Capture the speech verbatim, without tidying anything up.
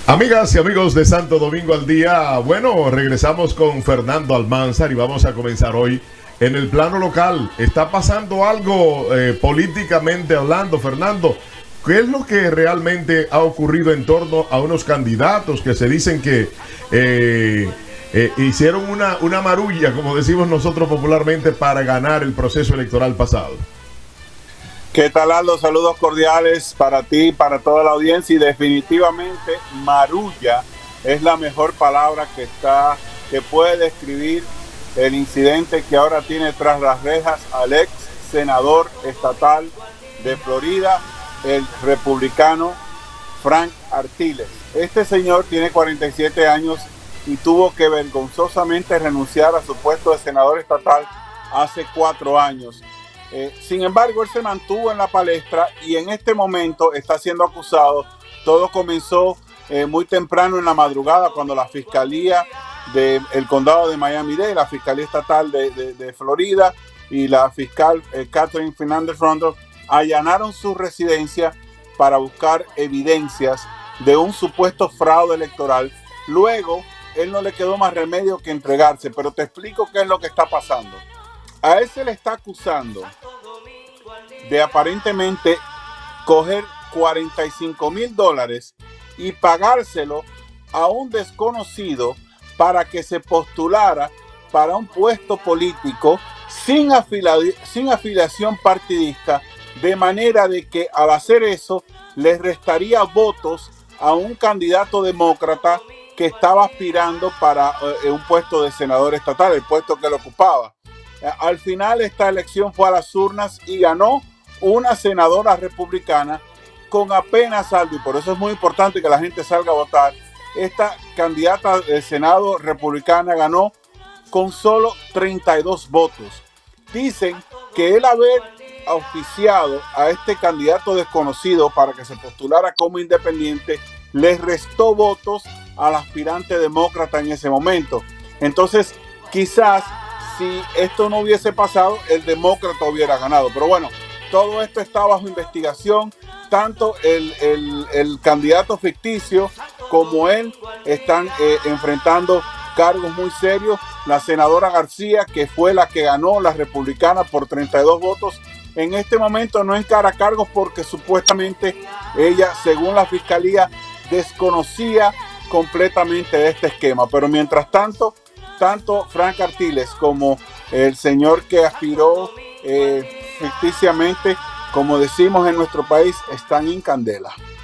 Amigas y amigos de Santo Domingo al Día, bueno, regresamos con Fernando Almanzar y vamos a comenzar hoy en el plano local. Está pasando algo eh, políticamente hablando, Fernando. ¿Qué es lo que realmente ha ocurrido en torno a unos candidatos que se dicen que eh, eh, hicieron una, una marulla, como decimos nosotros popularmente, para ganar el proceso electoral pasado? ¿Qué tal, Aldo? Saludos cordiales para ti, para toda la audiencia, y definitivamente marulla es la mejor palabra que está, que puede describir el incidente que ahora tiene tras las rejas al ex senador estatal de Florida, el republicano Frank Artiles. Este señor tiene cuarenta y siete años y tuvo que vergonzosamente renunciar a su puesto de senador estatal hace cuatro años. Eh, sin embargo, él se mantuvo en la palestra y en este momento está siendo acusado. Todo comenzó eh, muy temprano en la madrugada, cuando la Fiscalía del Condado de Miami-Dade, la Fiscalía Estatal de, de, de Florida y la fiscal eh, Catherine Fernández Rondo allanaron su residencia para buscar evidencias de un supuesto fraude electoral. Luego, él no le quedó más remedio que entregarse, pero te explico qué es lo que está pasando. A él se le está acusando de aparentemente coger cuarenta y cinco mil dólares y pagárselo a un desconocido para que se postulara para un puesto político sin, afili- sin afiliación partidista, de manera de que al hacer eso le restaría votos a un candidato demócrata que estaba aspirando para eh, un puesto de senador estatal, el puesto que lo ocupaba. Al final, esta elección fue a las urnas y ganó una senadora republicana con apenas algo, y por eso es muy importante que la gente salga a votar. Esta candidata del Senado republicana ganó con solo treinta y dos votos. Dicen que el haber auspiciado a este candidato desconocido para que se postulara como independiente les restó votos al aspirante demócrata en ese momento. Entonces, quizás si esto no hubiese pasado, el demócrata hubiera ganado. Pero bueno, todo esto está bajo investigación. Tanto el, el, el candidato ficticio como él están eh, enfrentando cargos muy serios. La senadora García, que fue la que ganó, la republicana, por treinta y dos votos, en este momento no encara cargos porque supuestamente ella, según la fiscalía, desconocía completamente este esquema. Pero mientras tanto, tanto Frank Artiles como el señor que aspiró eh, ficticiamente, como decimos en nuestro país, están en candela.